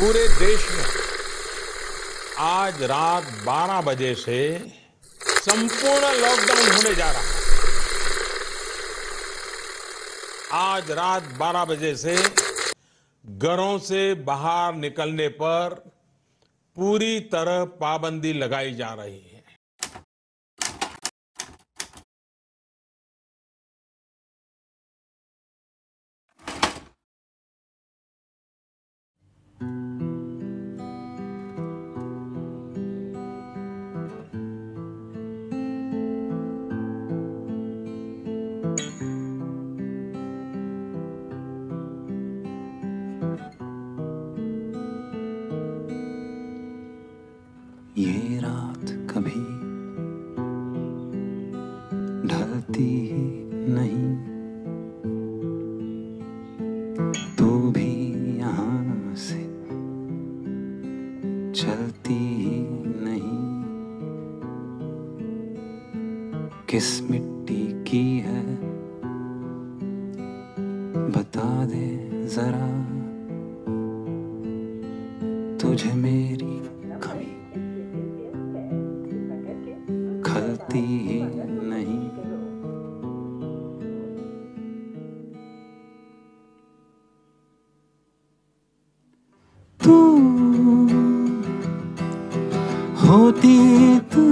पूरे देश में आज रात 12 बजे से संपूर्ण लॉकडाउन होने जा रहा है। आज रात 12 बजे से घरों से बाहर निकलने पर पूरी तरह पाबंदी लगाई जा रही है। ये रात कभी ढलती ही नहीं, तू भी यहाँ से चलती ही नहीं। किस मिट्टी की है बता दे जरा, तुझे मेरी कमी खलती ही नहीं। तू होती तू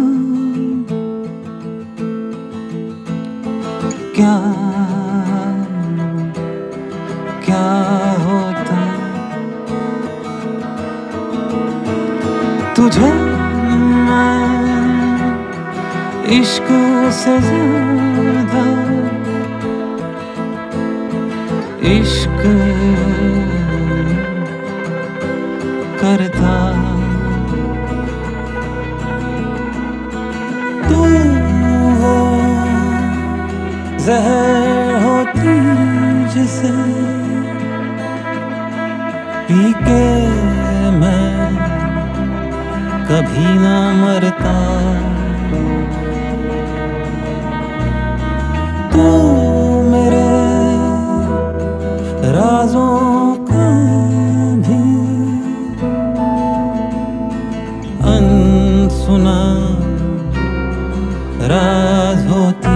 क्या क्या होता, तुझे इश्क से ज्यादा इश्क करता। तू वो जहर होती जिसे पी के मैं कभी ना मरता। तू मेरे राजों का भी अनसुना राज होती।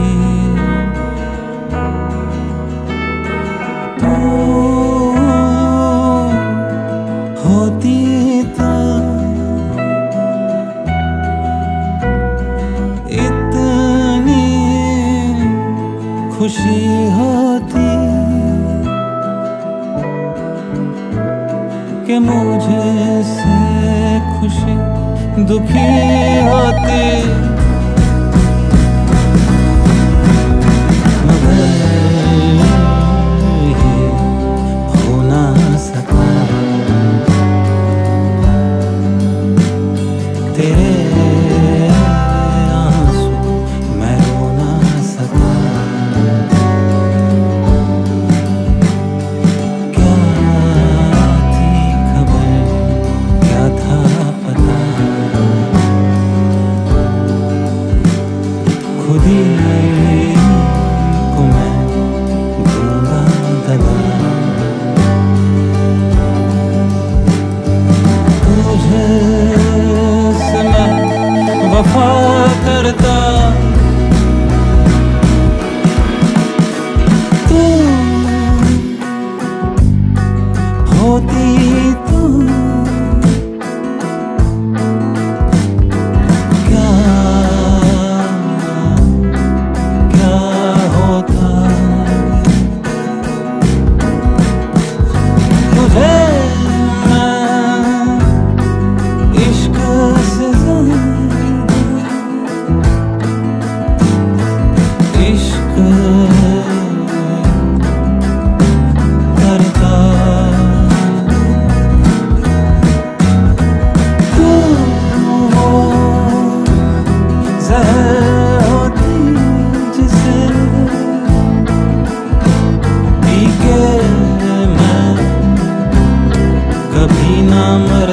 तू होती तो इतनी खुशी होती कि मुझे से खुशी दुखी होती। मगर ये हो ना सका, तेरे आंसू मैं रो ना सका। क्या थी खबर, क्या था पता, खुद ही को मैं दूंगा दगा। तुझे से मैं वफा करता। तू होती तू क्या क्या होता, तुझे मैं इश्क से ज्यादा इश्क करता। तू वो जहर होती जिसे पी के मैं कभी ना मर